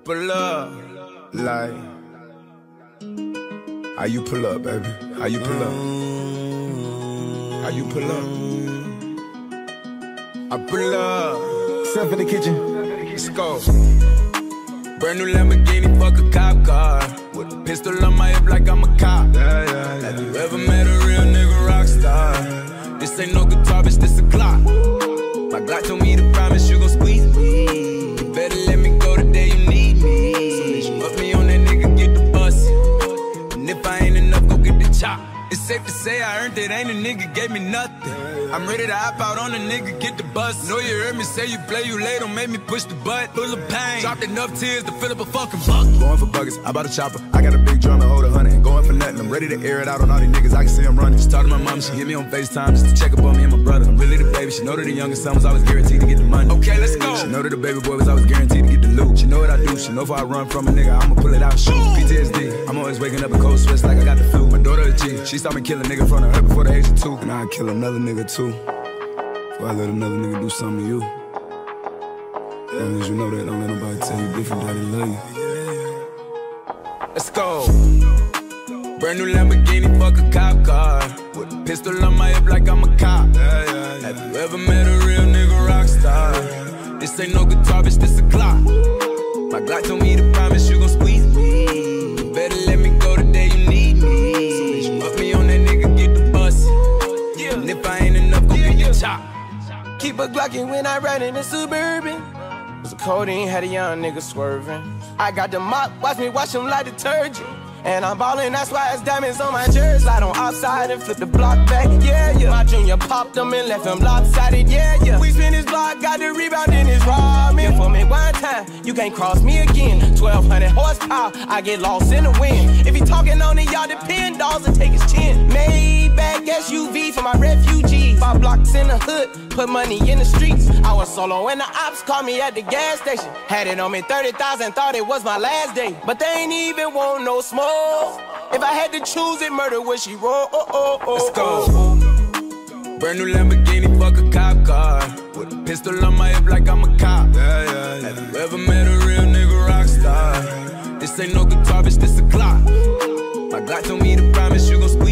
pull up. Like, how you pull up, baby? How you pull up? How you pull up? I pull up. Step in the kitchen. Let's go. Brand new Lamborghini, fuck a cop car. With a pistol on my hip like I'm a cop. Have you ever met a real nigga rock star? This ain't no guitar, bitch, this a Glock. My Glock told me to promise you gon' squeeze me. You better let me go the day you need me. So bitch, you put me on that nigga, get the bus. And if I ain't enough, go get the chop. It's safe to say I earned it, ain't a nigga gave me nothing. I'm ready to hop out on a nigga, get the bus. Know you heard me say you play, you late, don't make me push the butt. Full of pain, dropped enough tears to fill up a fucking bucket. Going for buckets, I bought a chopper. I got a big drum and hold 100. Ain't going for nothing, I'm ready to air it out on all these niggas. I can see them running. She talked to my mom, she hit me on FaceTime just to check up on me and my brother. I'm really the baby, she know that the youngest son was always guaranteed to get the money. Okay, let's go. She know that the baby boy was always guaranteed to get the loot. She know what I do, she know if I run from a nigga, I'ma pull it out and shoot. PTSD, I'm always waking up in cold sweats like I got the flu. My daughter a G, she saw me kill a nigga in front of her before the age of 2. And I'd kill another nigga too, before I let another nigga do something to you. As long as you know that, don't let nobody tell you different, that they love you. Let's go. Brand new Lamborghini, fuck a cop car. With a pistol on my hip like I'm a cop. Have you ever met a real nigga rock star? This ain't no guitar, bitch, this a Glock. My Glock told me to promise you gon' squeeze me. You better let me go the day you need me. So bitch, you put me on that nigga, get the bus. And if I ain't enough, go get the chop. Keep a Glockin' when I ride in the Suburban. Was a codeine, had a young nigga swerving. I got the mop, watch me wash him like detergent. And I'm ballin', that's why it's diamonds on my jersey. Slide on outside and flip the block back, yeah, yeah. My junior popped him and left him lopsided, yeah, yeah. We spin his block, got the rebound in his ramen. For me one time, you can't cross me again. 1200 horsepower, I get lost in the wind. If he talking on it, y'all depend, dolls and take his chin. Maybach SUV for my refugees. 5 blocks in the hood, put money in the streets. I was solo and the ops called me at the gas station. Had it on me 30,000, thought it was my last day. But they ain't even want no smoke. If I had to choose it, murder would she roll? Let's go. Brand new Lamborghini, fuck a cop car. With a pistol on my hip like I'm a cop. Have you ever met a real nigga rock star? This ain't no guitar, bitch, this a Glock. My Glock told me to promise you gon'